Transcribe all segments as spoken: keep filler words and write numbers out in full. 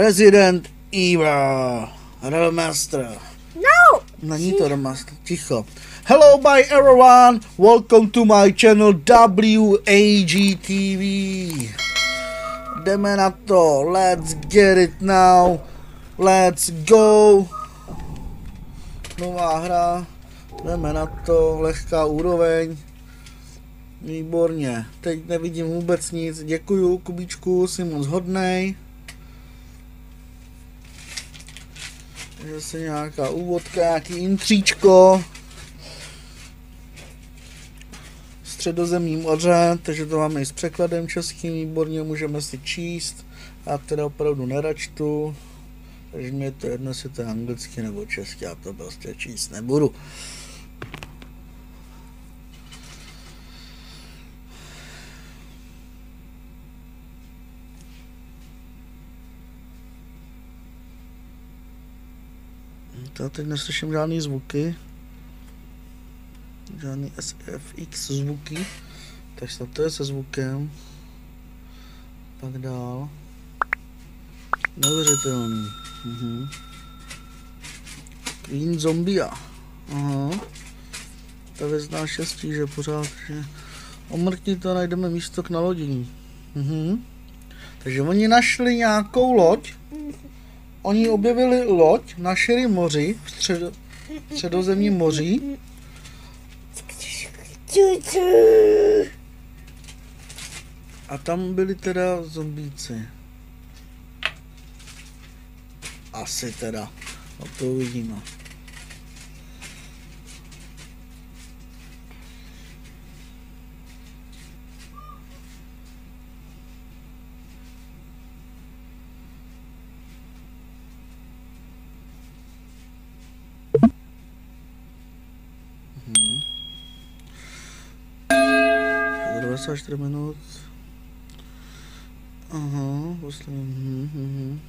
Resident Evil Remaster. No! Není to remaster, ticho. Hello, bye everyone. Welcome to my channel W A G T V. Jdeme na to. Let's get it now. Let's go. Nová hra. Jdeme na to. Lehká úroveň. Výborně. Teď nevidím vůbec nic. Děkuju, Kubíčku, jsi moc hodnej. Zase nějaká úvodka, nějaký intříčko. Středozemní moře, takže to máme i s překladem českým, výborně, můžeme si číst. Já teda opravdu neračtu, takže mě to jedno, jestli to je anglicky nebo česky, já to prostě číst nebudu. Já teď neslyším žádný zvuky, žádný S F X zvuky, takže to je se zvukem, pak dál, neuvěřitelný, mhm. Queen Zombia, aha, ta vězná štěstí, že pořád, že omrtní to najdeme místo k nalodění, mhm. Takže oni našli nějakou loď. Oni objevili loď na širém moři, v středo, středozemním moři. A tam byli teda zombíci. Asi teda. No to uvidíme. devadesát čtyři minut. Aha, poslední. Mhm, mhm.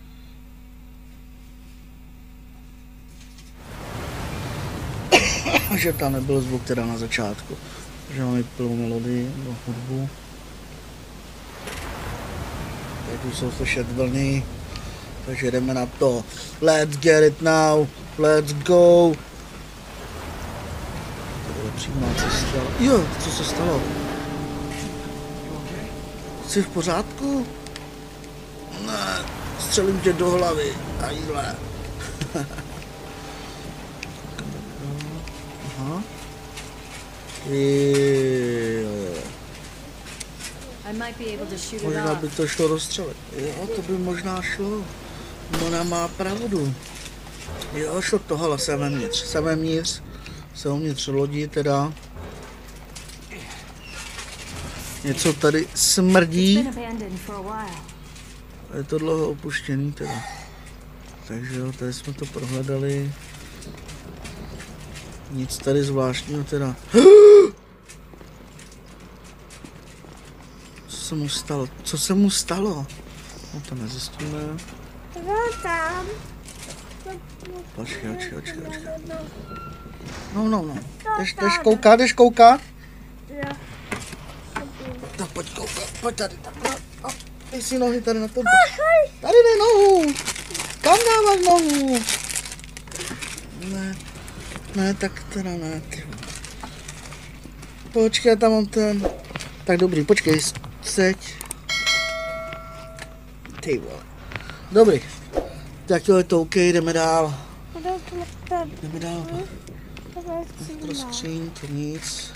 Že tam nebyl zvuk teda na začátku. Že máme plnou melodii nebo hudbu. Teď už jsou slyšet vlny. Takže jdeme na to. Let's get it now. Let's go. To je přímá cesta. Jo, co se stalo? Jsi v pořádku? Ne, střelím tě do hlavy. A jíle. Aha. Možná by to šlo rozstřelit. Jo, to by možná šlo. Ona má pravdu. Jo, šlo tohle, jsem vevnitř. Jsem vevnitř. Jsem uvnitř lodi teda. Něco tady smrdí. Je to dlouho opuštěný teda. Takže jo, tady jsme to prohledali. Nic tady zvláštního teda. Co se mu stalo? Co se mu stalo? No to nezjistíme. Počkej, počkej, počkej, počkej. No, no, no. Jdeš, jdeš koukat, jdeš koukat? Tak pojď koukat, pojď tady, tak no, dej si nohy tady na to. Tady dej nohu. Kam dáváš nohu? Ne, ne, tak teda ne. Počkej, tam mám ten. Tak dobrý, počkej, seď. Ty vole. Dobrý. Tak jo, je to OK, jdeme dál. Jdeme dál. To skříň, to nic.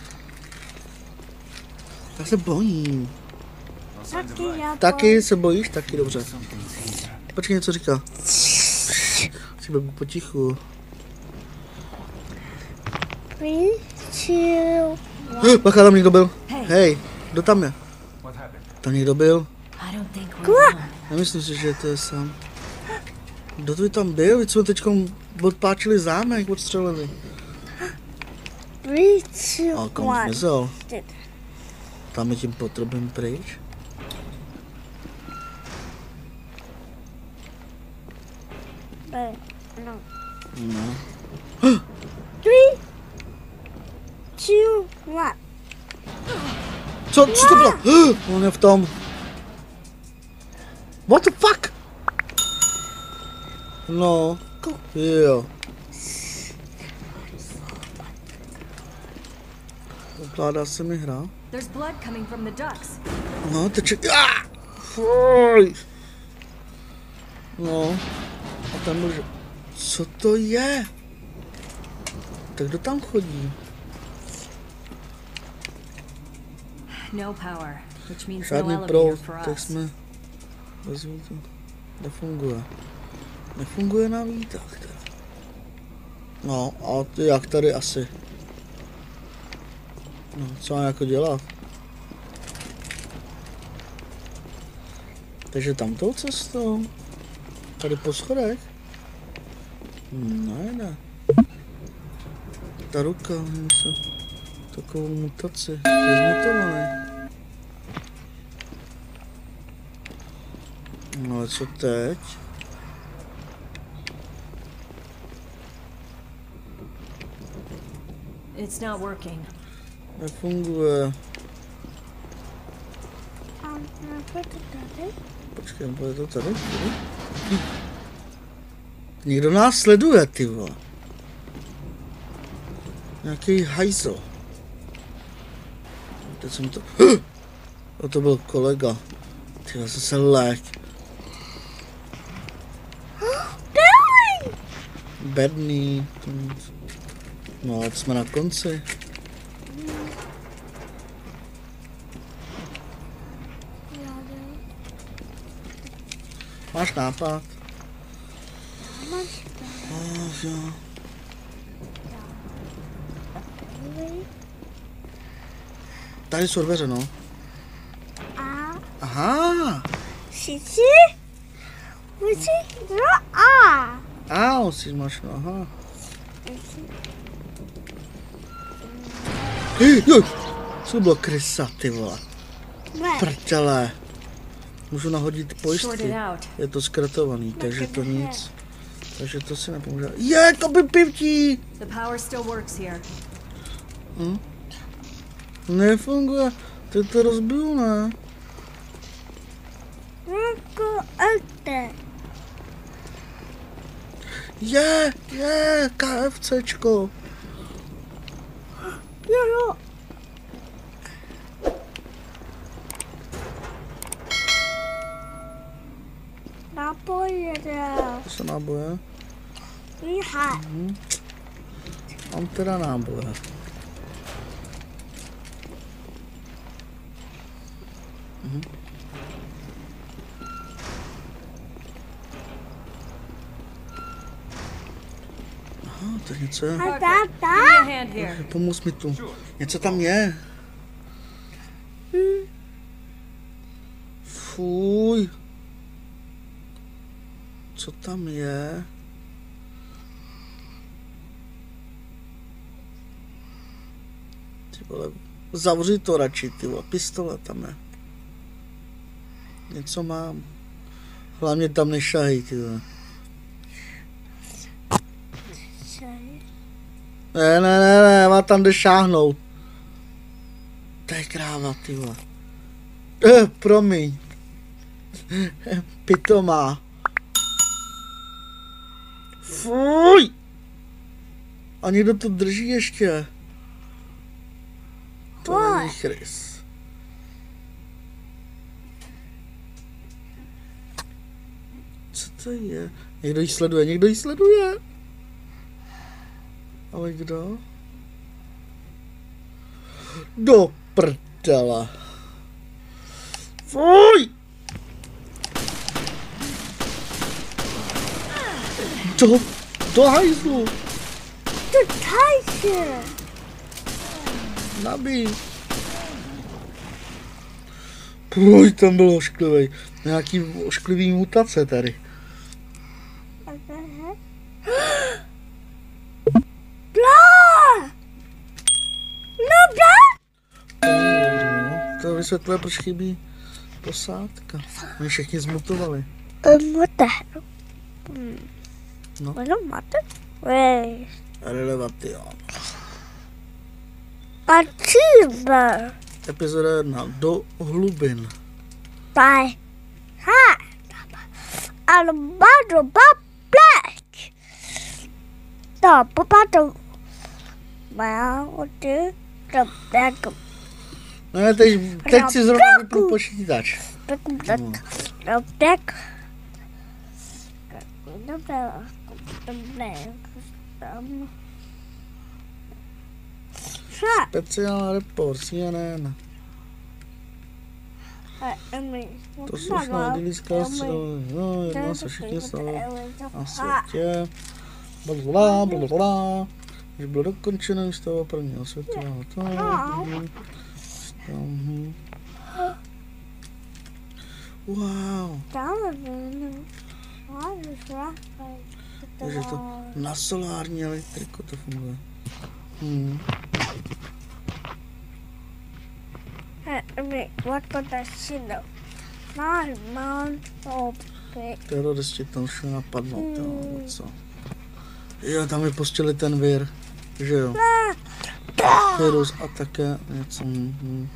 Já se bojím. Taky, já Taky se bojíš? Taky dobře. Počkej, něco říká. Chci být potichu. Bacha, tam někdo byl. Hej, kdo tam je? Tam někdo byl? Nemyslím si, že to je sám. Kdo to by tam byl? Víc jsme teď odpáčili zámek, odstřelili. A kam zmizel? Tam je tím potrubem pryč. No. No. Three, two, one. Co, co to bylo? On je v tom. What the fuck? No, jo. Ovládá se mi hra. There's blood coming from the ducks. No, teče... Ah! Fuj! No. A tam může... Co to je? Tak kdo tam chodí? No power, which means no Žádný elevator proud, for tak us. jsme... Vezmu to. Nefunguje. Nefunguje na výtah teda. No, a ty jak tady asi? No, co mám jako dělat? Takže tamtou cestou? Tady po schodech? Ne, ne. Ta ruka, musím takovou mutaci. Je zmutovaný. No ale co teď? It's not working. Nefunguje. A na to tady? Počkej, bude to tady? tady? Někdo nás sleduje, ty vole. Nějaký hajzl. Teď jsem to... O, to byl kolega. Ty vole, zase lék. Bedný. No, a jsme na konci. Máš nápad? Oh, jo. Tady jsou dveře, no. A Aha. sici? Musí no a. A, musíš máš, no, aha. Hej, jo. Co bylo krysa, ty vole. Ne. Prťele. Můžu nahodit Short pojistky. it out. Je to zkratovaný, takže to nic. Takže to si nepomůže. Je, kopy pivčí! The power still works here. Hm? Nefunguje. Ty to rozbil, ne? Jako elte. Je, je, KFCčko. Jo, jo. Napojede. To jsou náboje. Mícha. Hm. Mám teda náboje. Mhm. Aha, to něco je. A Give táta. me a hand here. Pomoz mi tu. Něco tam je. Hm. Fuj. Co tam je? Ty vole, zavři to radši, ty vole, pistole tam je. Něco mám. Hlavně tam nešahej, ty vole. Ne, ne, ne, ne, má tam jde šáhnout. To je kráva, ty vole. Eh, promiň. Pitomá. Fuj! A někdo to drží ještě. To není chrys. Co to je? Někdo jí sleduje, někdo jí sleduje. Ale kdo? Do prdela. Fuj! Do, do hajzlu. To tajše. Nabij. Fuj, tam byl ošklivý. Nějaký ošklivý mutace tady. Blá! No blá! No, to vysvětluje, proč chybí posádka. My všichni zmutovali. Mate. No. Bueno, mate. Vej. Relevation. Achieve. Epizoda jedna. Do hlubin. Taj. Ha. Albado baple. to popatrz. Mało ty, to tak, No teď, teď si zrovna vypnu počítač. tak, tak, to tak. Dobré, dobré, tam. Speciál report, C N N. To jsou snad dilíská no, jedná se všichni stalo na světě. Blablabla, blablabla. Když bylo dokončeno výstava prvního světového toho. Wow. Takže to na solární elektriku to funguje. Hmm. Teroristi tam šli napadnout, jo, co? Jo, tam vypustili ten vir, že jo? Virus a také něco, hm.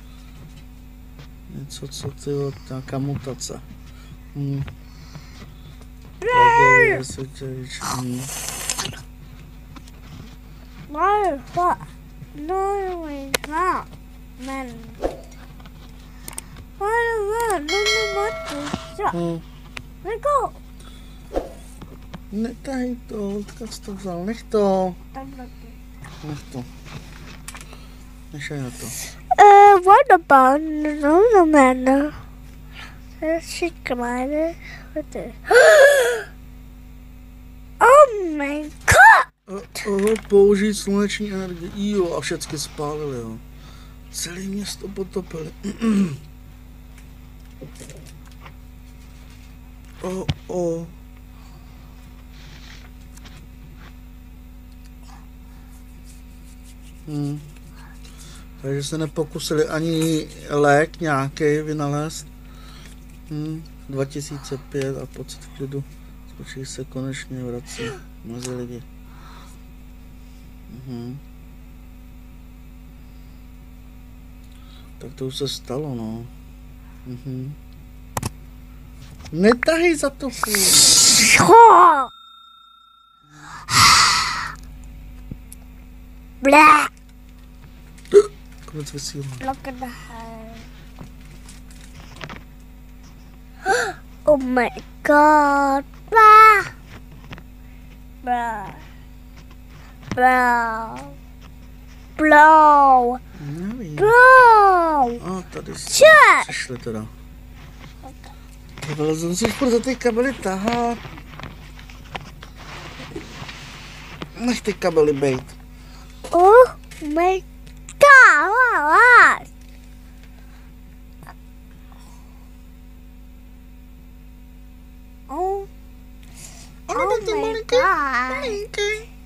Něco, co ty jo, nějaká mutace. Hm. Tragédie světěvíč, hm. No, what? No, it's not. Man. Why not? No, no, what? Hm. Let go. Netahej to, odkud to vzal, nech to. Nech to. Nešaj na to. Uh, what about no, no, man? She come on. What the? Oh my god! Uh, uh, použít sluneční energii, jo, a všechny spálili, jo. Celé město potopili. O, o. Hmm. Takže se nepokusili ani lék nějaký vynalézt. Hmm. dva tisíce pět a pocit v klidu. Skočí se konečně vrací mezi lidi. Mhm. Tak to už se stalo, no. Mhm. Netahej za to furt. Blah. Konec vysílá. Look at the hair. Oh my god. Blah. Blah. Blah. Blow. Nevím. Blow. A tady jsme Čet. přišli teda. Ale musíš furt za ty kabely tahat. Nech ty kabely bejt. Oh my god. Oh. Oh my god.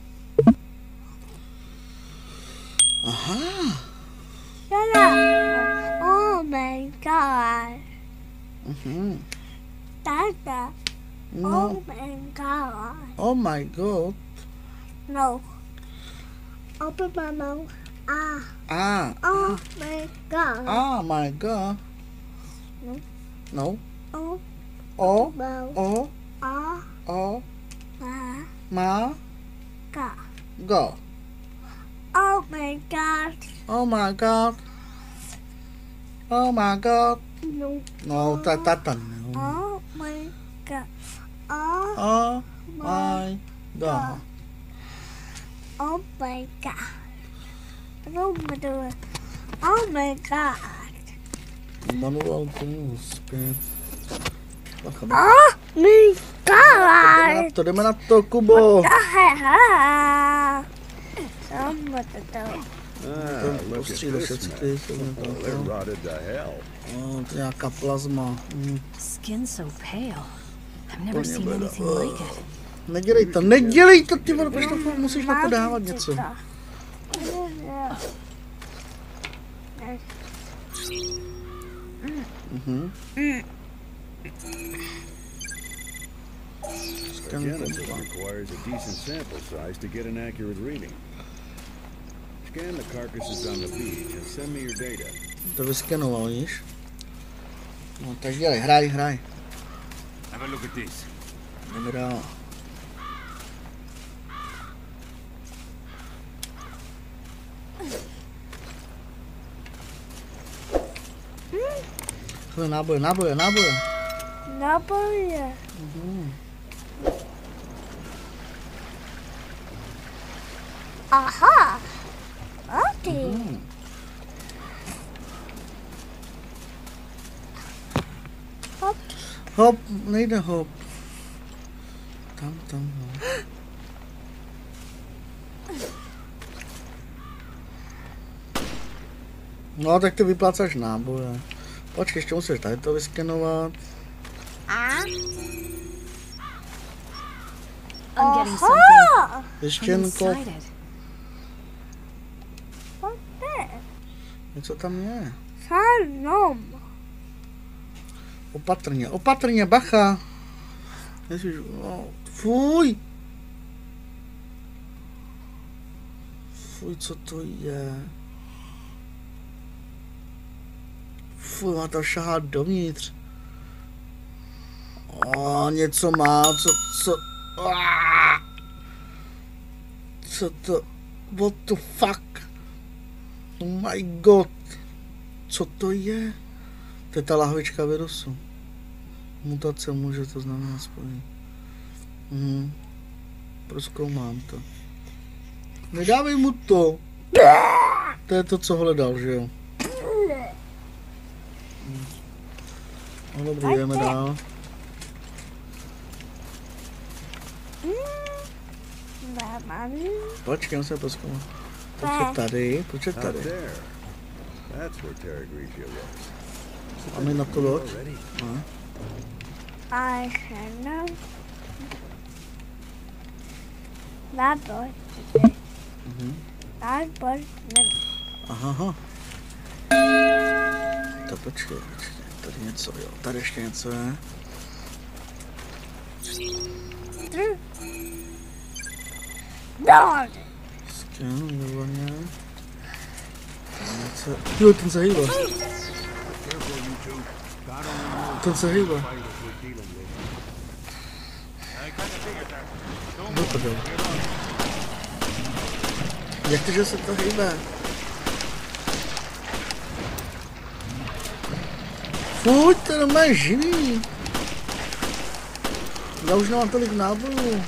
Aha. Shut up. Oh my god. Mhm. Dada. No. Oh my god. Oh my god. No. Open my mouth. Ah. Ah. Oh my god. Oh my god. No. No. Oh. O. Mouth. O. Ah. O. Ah. Ma. God. Go. Oh my god. Oh my god. Oh my god. No. No, ta ta ta. Oh my god. Oh. Oh my god. Oh my god. Oh my god. Oh my god. Manuál tomu zpět. Bacha, Oh my jdeme na god. to, jdeme na to, Kubo. Ah. Some to do. Ah, look at Postříle this všechny. mess. Oh, they're rotted to hell. No, to je nějaká plazma. Mm. Skin so pale. I've never seen anything like it. Nedělej to, nedělej to, ty vole, proč to furt musíš na to dávat něco? Mhm. Genesis requires a decent sample size to get an accurate reading. Scan the carcasses on the beach and send me your data. To vyskenoval, víš? No, tak dělej, hraj, hraj. Have a look at this. Jdeme dál. Hele, náboje, náboje, náboje. Náboje. Mhm. Aha. OK. Mhm. Hop. Hop, nejde hop. Tam, tam, no. No, tak ty vyplácáš náboje. Počkej, ještě musíš tady to vyskenovat. A? I'm getting something. Aha. I'm Ještěnko. excited. What's that? Něco tam je. Sanom. Opatrně, opatrně, bacha. Ježiš, no, fuj. Fuj, co to je? Fuj, má to šahat dovnitř. O, něco má, co, co, Aaaa! Co to, what the fuck? Oh my god. Co to je? To je ta lahvička virusu. Mutace může to znamenat spojení. Mhm. Prozkoumám to. Nedávej mu to. To je to, co hledal, že jo? No dobrý, jdeme dál. Počkej, musím prozkoumat. Počkej tady, počkej Out tady. there. That's where Terra Grigia was. Máme na to loď. Already? No. I know. That boy. Mhm. That boy. Aha, aha. To počkej, počkej. Tady něco, jo. Tady ještě něco je. Dog. Skan, výborně. Něco. Jo, ten se hýbe. Ten se hýbe. Do prdele. Jak to, že se to hýbe? Fuj, to je normálně živý. Já už nemám tolik nábojů.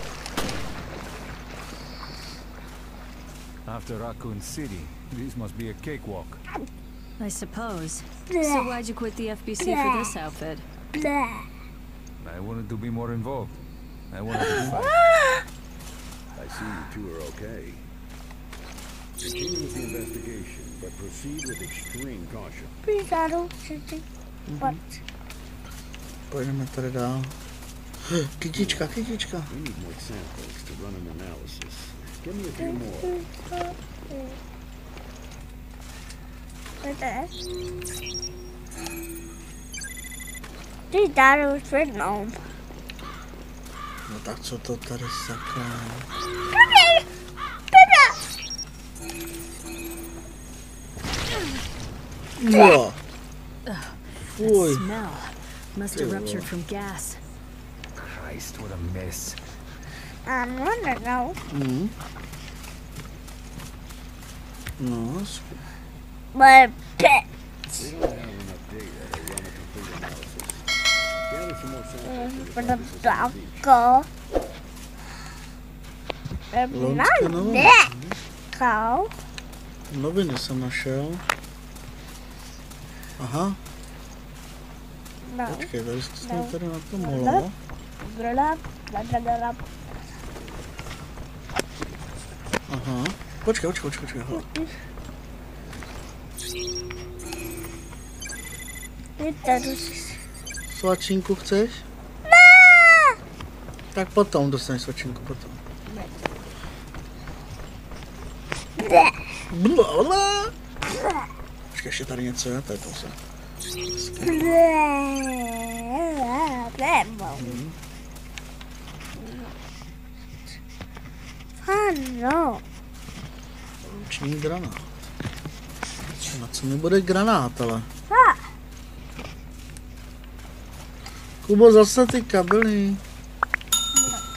After Raccoon City, this must be a cakewalk. I suppose. So why'd you quit the F B C for this outfit? Blah. I wanted to be more involved. I wanted to fight. I see you two are okay. Continue with the investigation, but proceed with extreme caution. Please, I don't think. What? Pojedeme tady dál. Kytička, kytička. We need more samples to run an analysis. Give me a few more. What's that? Dude, that was written on. No tak co to tady sakra? Baby! Baby! Jo. That Fuj. smell must have ruptured from gas. Christ, what a mess. I'm wondering now. Mhm. No, My pet. We don't have enough data to run a complete analysis. Gather some more samples For for the the purposes of black the beach. girl. Loňské Not noviny. that cow. Noviny jsem našel. Aha, No. počkej, tady jsme No. tady na to molo. Blah, blah, blah, blah. Aha, počkej, počkej, počkej, počkej. Hele. Svačinku chceš? Tak potom dostaneš svačinku, potom. Blablabla. Počkej, ještě tady něco je, tady to se. Mhm. Ano. Ruční granát. Na co mi bude granát, ale? Kubo, zase ty kabely.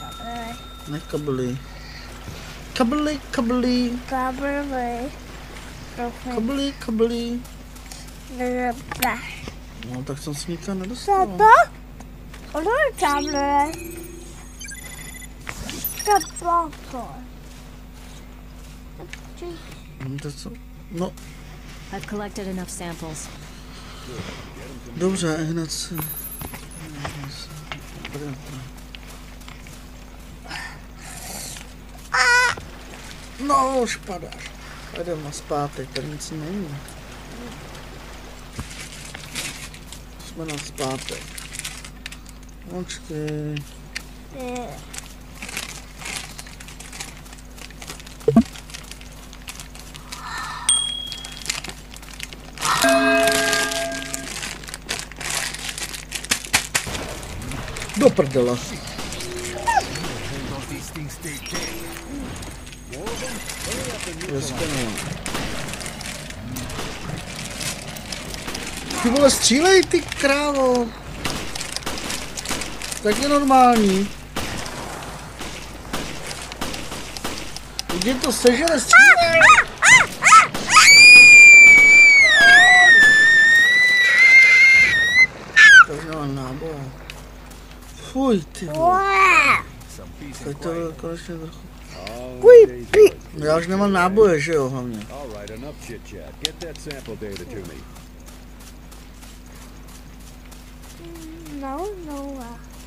Ne kabely. Kabely, kabely. Probably. Kabely, kabely. Dobrá. No tak jsem se nikam Co nedostal. to? Ono je tamhle. Co to? Hm, to co? No, I've collected enough samples. dobře, hned se... No, špadáš. Jdem na zpátek, tady nic není. Jsme na zpátek. Počkej. Do prdela. Ty vole, střílej, ty krávo. Tak je normální. Jde to sežere, střílej. Takže mám náboje. Fuj, ty vole. Tak to bylo konečně trochu. Kuj, pi. Já už nemám náboje, že jo, hlavně. No, no.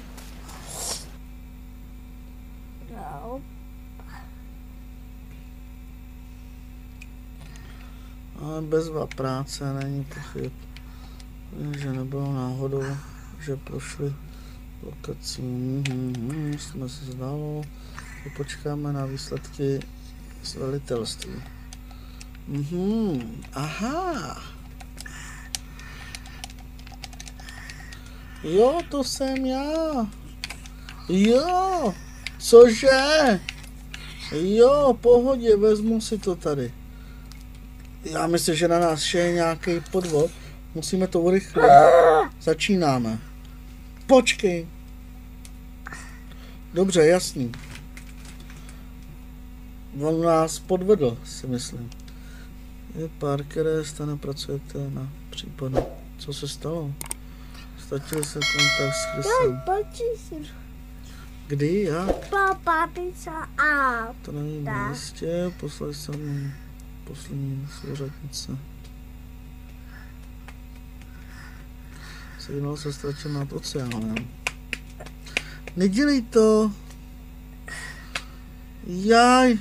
No. Ale bezva práce, není pochyb, že nebylo náhodou, že prošli lokací. Mm-hmm, jsme se zdalo, že počkáme na výsledky z velitelství. Mm-hmm, aha. Jo, to jsem já. Jo, cože? Jo, pohodě, vezmu si to tady. Já myslím, že na nás je nějaký podvod. Musíme to urychlit. Začínáme. Počkej. Dobře, jasný. On nás podvedl, si myslím. Je Parkere, stane pracujete na případu. Co se stalo? Ztratil se kontakt s Chrisem. Kdy, jak? Papa pizza a. To nevím, jistě. Poslali jsem mu poslední souřadnice. Signál se ztratil nad oceánem. Nedělej to! Jaj!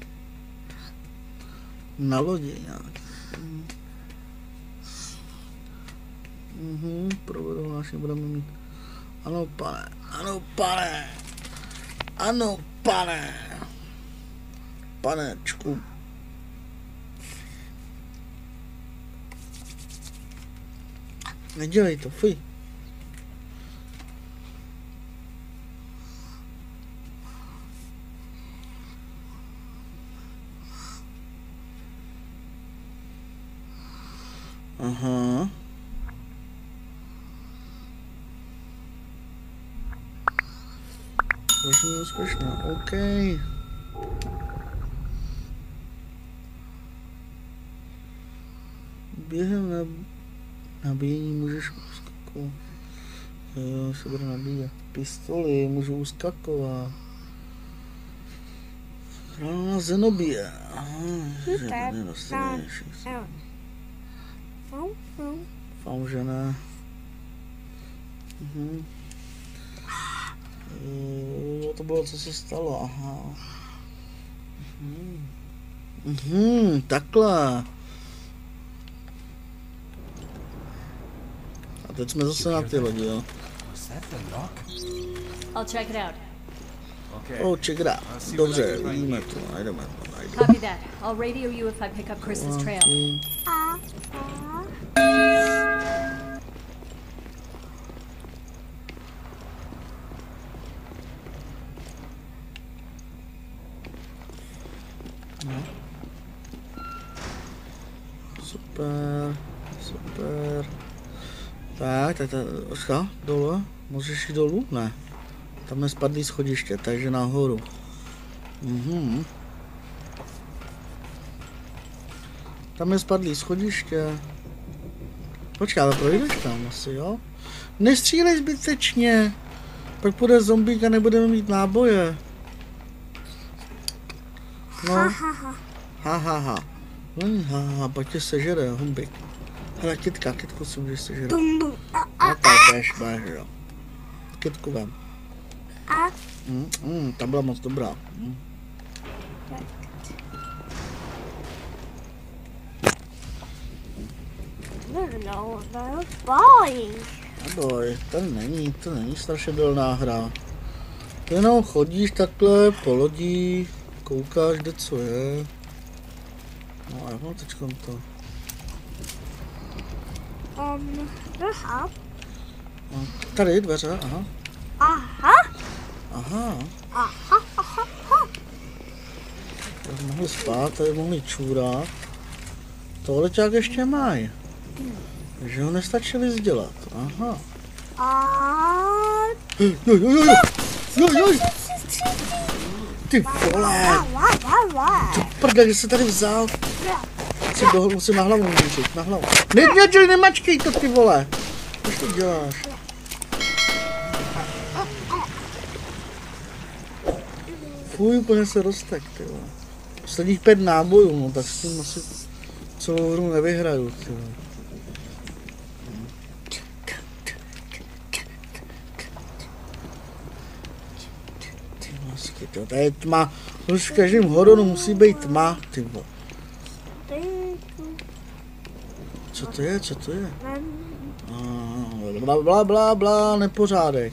Na lodi nějak. Mhm, provedou náš budeme mít. Ano, pane, ano, pane! Ano, pane! Panečku. Nedělej to, fuj. Aha. Možná úspěšná, OK. Během na nabíjení můžeš uskakovat. Jo, se bude nabíjet. Pistoli, můžu uskakovat. Rána Zenobie. Aha, že tady dostaneš. Fám, že ne. Mhm. Jo, to bylo, co se stalo, aha. Mhm. Mhm, takhle. A teď jsme zase na ty lodi, jo. I'll check it out. Oh, check it out. Dobře, vidíme to, najdeme to, najdeme. Copy that. I'll radio you if I pick up Chris's trail. No. Super, super. Tak, tak, tak, Oska, dole, můžeš jít dolů? Ne. Tam nespadlý schodiště, takže nahoru. Mhm. Tam je spadlý schodiště. Počkej, ale projdeš tam asi, jo? Nestřílej zbytečně. Pak půjde zombík a nebudeme mít náboje. No. Ha, ha, ha. Ha, ha, pak tě sežere, humbik. Hele, kytka, kytku si můžeš sežrat. No tak, jdeš, máš, jo. Kytku vem. Mm, mm, ta byla moc dobrá. Mm. No, no, no, boj. Neboj, to není, to není strašidelná hra. Ty jenom chodíš takhle po lodí, koukáš, kde co je. No a jak mám teďkom to? Um, aha. No, tady dveře, aha. Aha. Aha. Aha, aha, aha. Tady mohli spát, tady mohli čůrat. Tohle ťák ještě mají. Takže ho nestačili vzdělat, aha. A... Jo, jo, jo, jo, jo, jo. Ty vole. Ty prdel, že jsi tady vzal. Musím, do, musím na hlavu můžit, na hlavu. Nedělej, nemačkej to, ty vole. Proč to děláš? Fuj, úplně se roztek, ty vole. Posledních pět nábojů, no tak s tím asi celou hru nevyhraju, ty vole. Ty masky, ty vole, tady je tma. Už v každém hororu musí být tma, ty vole. Co to je, co to je? Ah, bla, bla, bla, bla, nepořádek.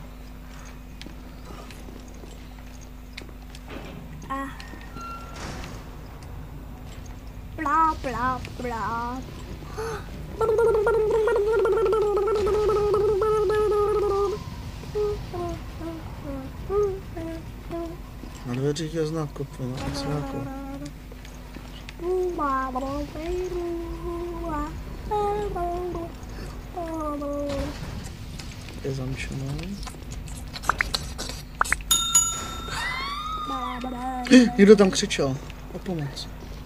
Bla, bla, bla. Na dveřích je znak kopu, no, co jako. Je zamčené. Někdo tam křičel. O pomoc.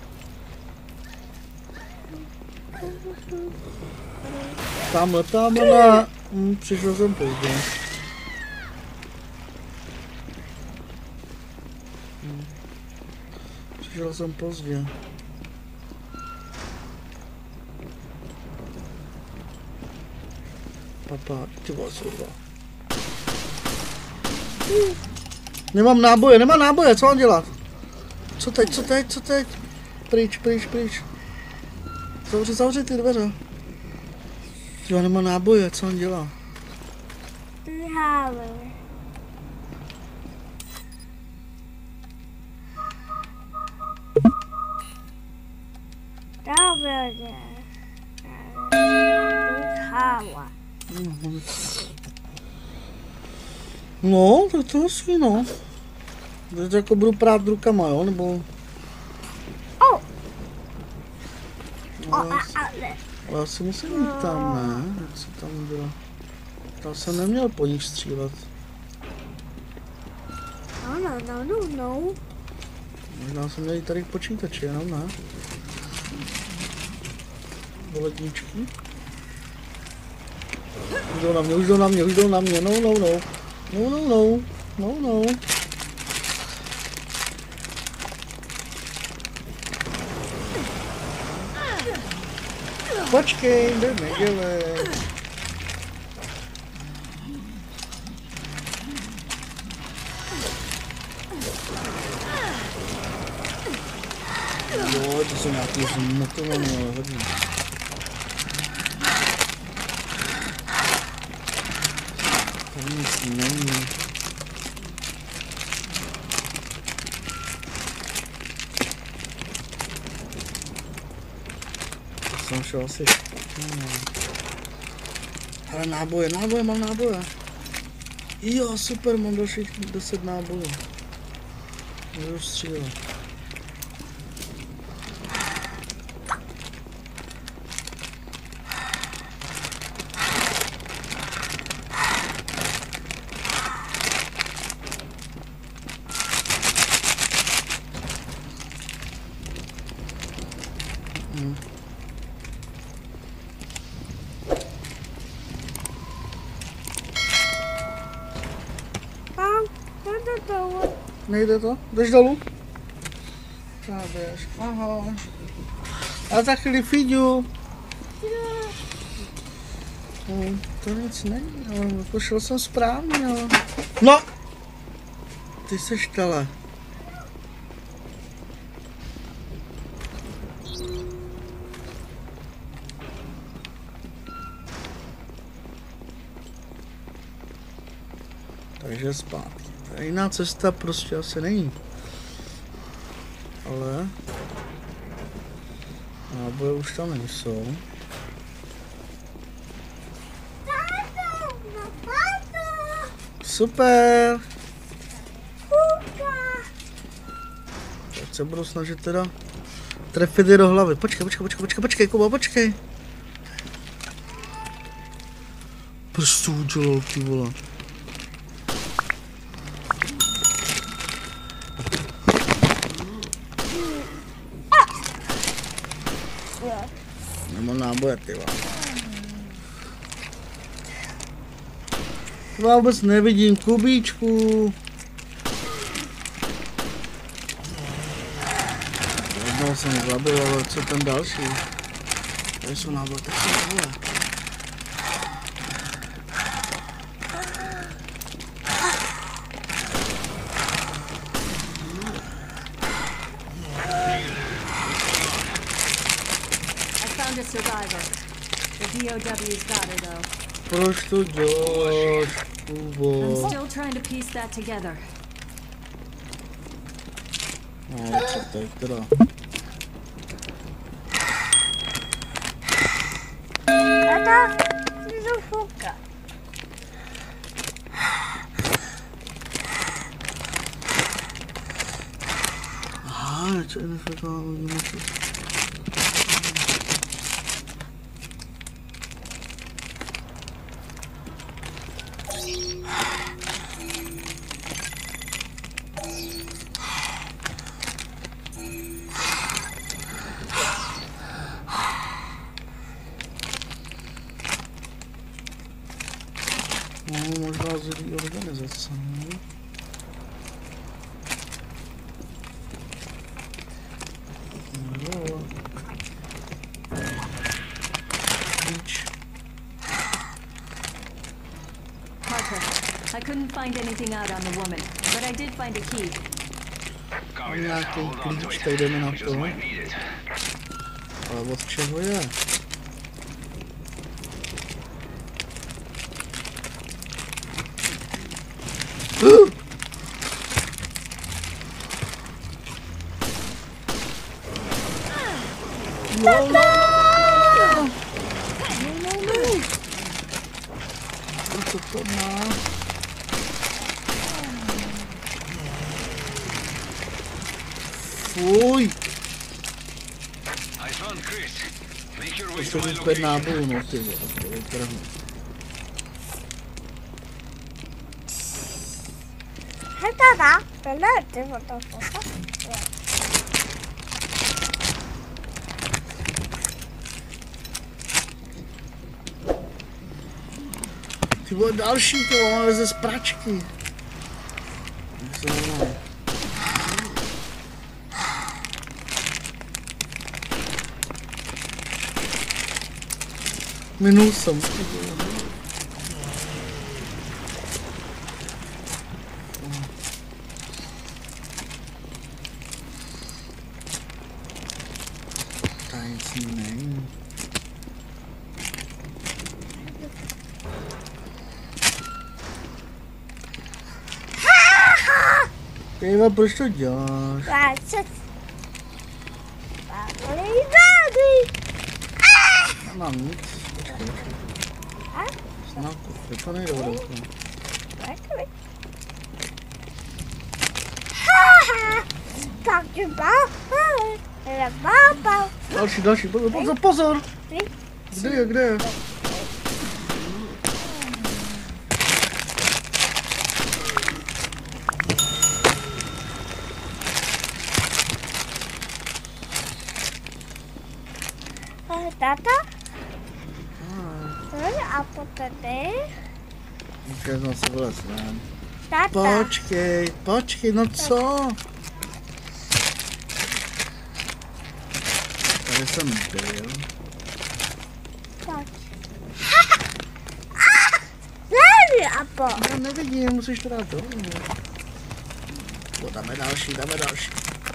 Tamhle, tamhle. Hm, přišel jsem pozdě. Hm. Přišel jsem pozdě. Papa, ty vole, jsou dva. Nemám náboje, nemám náboje, co mám dělat? Co teď, co teď, co teď? Pryč, pryč, pryč. Zavři, zavři ty dveře. Já nemám náboje, co on dělá? No, tak to asi no. Teď jako budu prát rukama, jo, nebo... Oh. Ale, ale asi musím jít tam, ne? Jak se tam bylo? Tam jsem neměl po nich střílet. No, no, no, no, no. Možná jsem měl jít tady k počítači, jenom ne? Do ledničky. Už jdou na mě, už jdou na mě, už jdou na mě, no, no, no. No, no, no, no, no. Počkej, jde nedělej. Jo, to jsou nějaký zmotované, ale hodně. Tam nic není. To jsem šel asi... No. Ale náboje, náboje, mám náboje. Jo, super, mám dalších deset nábojů. Můžu střílet. Hmm. Nejde to? Jdeš dolů? Běž. Aha. A za chvíli Fiďu. Hmm, to nic není, ale pošel jsem správně, ale... No! Ty seš tele. Takže zpátky. Jiná cesta prostě asi není. Ale... náboje už tam nejsou. Super! Teď se budu snažit teda trefit je do hlavy. Počkej, počkej, počkej, počkej, počkej, Kuba, počkej. Prostě udělal, ty vole. Nemám náboje, ty vole. Já vůbec nevidím Kubíčku. Jednou jsem zabil, ale co ten další? Tady jsou náboje, tak jsou náboje. Survivor. The B O W's got her though. Proč to děláš, Kubo? I'm still trying to piece that together. No, co teď teda? Tata, jdu foukat. Aha, co je nefekální, něco. No, možná zlý organizace, ne? No. Klíč. Parker, I couldn't find anything out on the woman, but I did find a key. Mám nějaký klíč, tady jdeme na to. Ale od čeho je? No, no, no. No, no, no. Co to má? Fuj. To jsou úplně nábojů, no ty vole, to je trhu. Tata, tohle je ty fotofoto. Ty vole, další, ty vole, leze z pračky. Minul jsem. Tady nic není. Eva, proč to děláš? Vácet. Vácet. Vácet. Nemám nic. Počkej, počkej. Znáku, to nejde vodou. Tak ti bába. Další, další, pozor, pozor, pozor. Kde je, kde je? Tata? A po tady? Počkej, jsem se vylez ven. Tata. Počkej, počkej, no co? Tady jsem byl. Pojď. Levý, Apo. Já nevidím, musíš to dát dolů. No, dáme další, dáme další.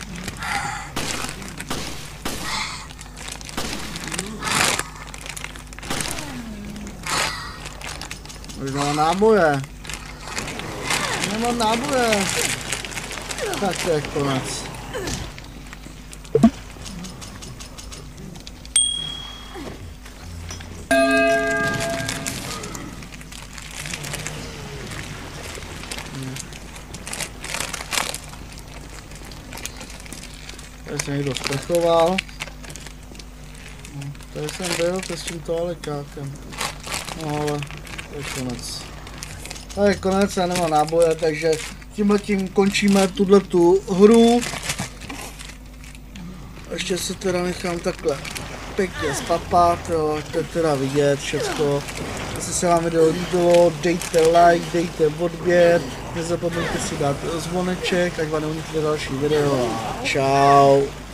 Už mám náboje. Nemám náboje. Tak to je konec. Tady se někdo sprchoval. Tady jsem byl, to s tím toaleťákem. No ale to je konec. To je konec, já nemám náboje, takže tímhletím končíme tuhletu hru. Ještě se teda nechám takhle pěkně spapat, jo, to je teda vidět všecko. Jestli se vám video líbilo, dejte like, dejte odběr, nezapomeňte si dát zvoneček, ať vám neunikne další video a čau.